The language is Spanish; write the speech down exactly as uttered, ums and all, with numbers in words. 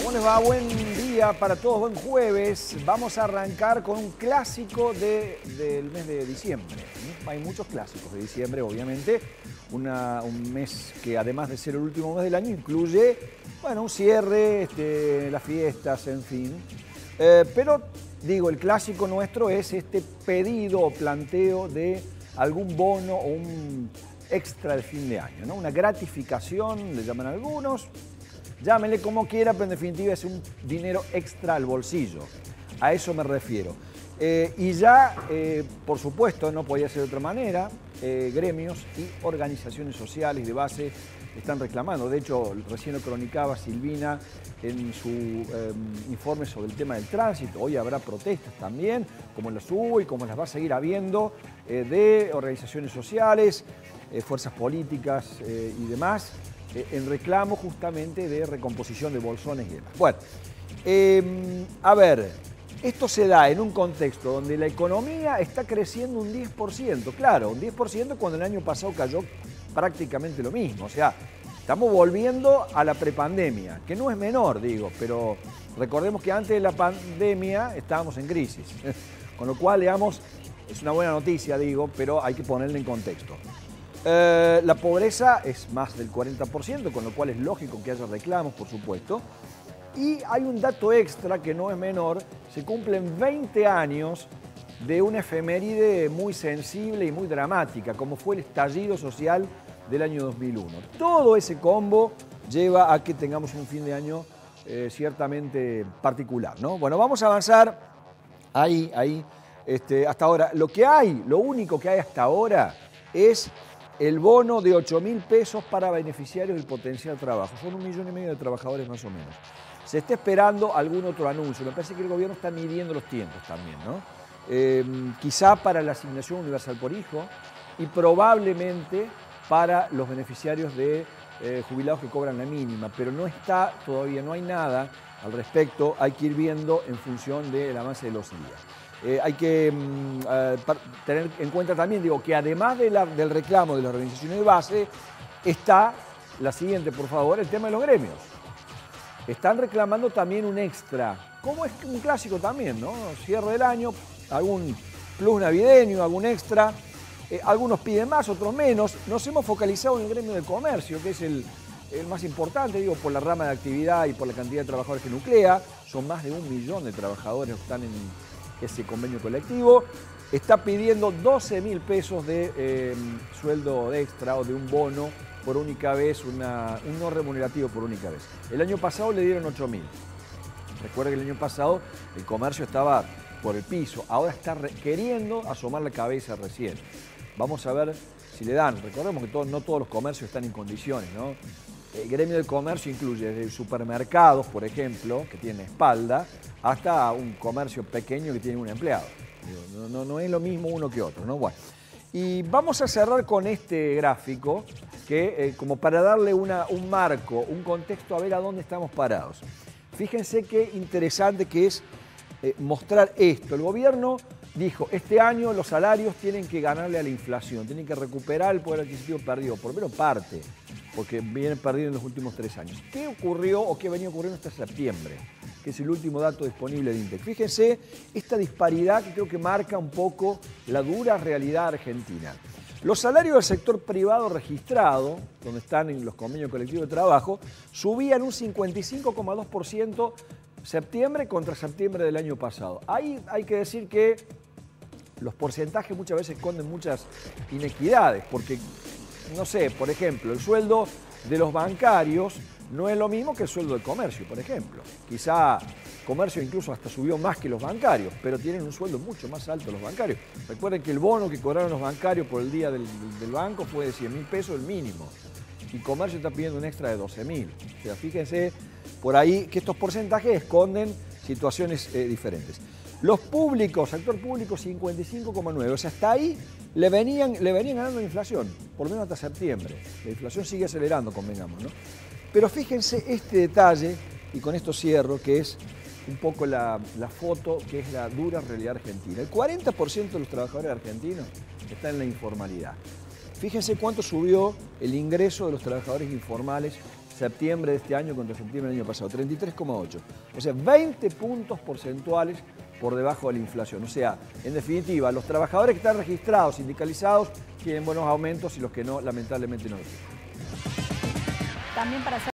¿Cómo les va? Buen día para todos, buen jueves. Vamos a arrancar con un clásico de, del mes de diciembre. Hay muchos clásicos de diciembre, obviamente. Una, un mes que además de ser el último mes del año incluye, bueno, un cierre, este, las fiestas, en fin. Eh, pero, digo, el clásico nuestro es este pedido o planteo de algún bono o un extra de fin de año, ¿no? Una gratificación, le llaman algunos. Llámenle como quiera, pero en definitiva es un dinero extra al bolsillo. A eso me refiero. Eh, y ya, eh, por supuesto, no podía ser de otra manera, eh, gremios y organizaciones sociales de base están reclamando. De hecho, recién lo cronicaba Silvina en su eh, informe sobre el tema del tránsito. Hoy habrá protestas también, como las hubo y como las va a seguir habiendo, eh, de organizaciones sociales, eh, fuerzas políticas eh, y demás, en reclamo justamente de recomposición de bolsones y demás. Bueno, eh, a ver, esto se da en un contexto donde la economía está creciendo un diez por ciento. Claro, un diez por ciento cuando el año pasado cayó prácticamente lo mismo. O sea, estamos volviendo a la prepandemia, que no es menor, digo, pero recordemos que antes de la pandemia estábamos en crisis. Con lo cual, digamos, es una buena noticia, digo, pero hay que ponerla en contexto. Eh, la pobreza es más del cuarenta por ciento, con lo cual es lógico que haya reclamos, por supuesto. Y hay un dato extra que no es menor, se cumplen veinte años de una efeméride muy sensible y muy dramática, como fue el estallido social del año dos mil uno. Todo ese combo lleva a que tengamos un fin de año eh, ciertamente particular, ¿no? Bueno, vamos a avanzar ahí, ahí, este, hasta ahora. Lo que hay, lo único que hay hasta ahora es el bono de ocho mil pesos para beneficiarios del potencial trabajo. Son un millón y medio de trabajadores más o menos. Se está esperando algún otro anuncio. Me parece que el gobierno está midiendo los tiempos también, ¿no? Eh, quizá para la asignación universal por hijo y probablemente para los beneficiarios de eh, jubilados que cobran la mínima, pero no está todavía, no hay nada al respecto. Hay que ir viendo en función del avance de los días. Eh, hay que mm, uh, tener en cuenta también, digo, que además de la, del reclamo de las organizaciones de base, está la siguiente, por favor, el tema de los gremios. Están reclamando también un extra, como es un clásico también, ¿no? Cierre del año, algún plus navideño, algún extra. Eh, algunos piden más, otros menos. Nos hemos focalizado en el gremio del comercio, que es el, el más importante, digo, por la rama de actividad y por la cantidad de trabajadores que nuclea. Son más de un millón de trabajadores que están en ese convenio colectivo. Está pidiendo doce mil pesos de eh, sueldo de extra o de un bono por única vez, una, un no remunerativo por única vez. El año pasado le dieron ocho mil. Recuerda que el año pasado el comercio estaba por el piso, ahora está re, queriendo asomar la cabeza recién. Vamos a ver si le dan. Recordemos que todo, no todos los comercios están en condiciones, ¿no? El gremio del comercio incluye desde supermercados, por ejemplo, que tienen espalda, hasta un comercio pequeño que tiene un empleado. No, no, no es lo mismo uno que otro, ¿no? Bueno, y vamos a cerrar con este gráfico, que eh, como para darle una, un marco, un contexto, a ver a dónde estamos parados. Fíjense qué interesante que es eh, mostrar esto. El gobierno dijo, este año los salarios tienen que ganarle a la inflación, tienen que recuperar el poder adquisitivo perdido, por lo menos parte, porque vienen perdiendo en los últimos tres años. ¿Qué ocurrió o qué venía ocurriendo hasta septiembre? Que es el último dato disponible de INDEC. Fíjense esta disparidad que creo que marca un poco la dura realidad argentina. Los salarios del sector privado registrado, donde están en los convenios colectivos de trabajo, subían un cincuenta y cinco coma dos por ciento septiembre contra septiembre del año pasado. Ahí hay que decir que los porcentajes muchas veces esconden muchas inequidades, porque, no sé, por ejemplo, el sueldo de los bancarios no es lo mismo que el sueldo del comercio, por ejemplo. Quizá comercio incluso hasta subió más que los bancarios, pero tienen un sueldo mucho más alto los bancarios. Recuerden que el bono que cobraron los bancarios por el día del, del banco fue de cien mil pesos el mínimo. Y comercio está pidiendo un extra de doce mil. O sea, fíjense por ahí que estos porcentajes esconden situaciones eh, diferentes. Los públicos, sector público cincuenta y cinco coma nueve, o sea, hasta ahí le venían, le venían ganando la inflación, por lo menos hasta septiembre. La inflación sigue acelerando, convengamos, ¿no? Pero fíjense este detalle, y con esto cierro, que es un poco la, la foto, que es la dura realidad argentina. El cuarenta por ciento de los trabajadores argentinos están en la informalidad. Fíjense cuánto subió el ingreso de los trabajadores informales septiembre de este año contra septiembre del año pasado, treinta y tres coma ocho. O sea, veinte puntos porcentuales por debajo de la inflación. O sea, en definitiva, los trabajadores que están registrados, sindicalizados, tienen buenos aumentos y los que no, lamentablemente no lo tienen. También para hacer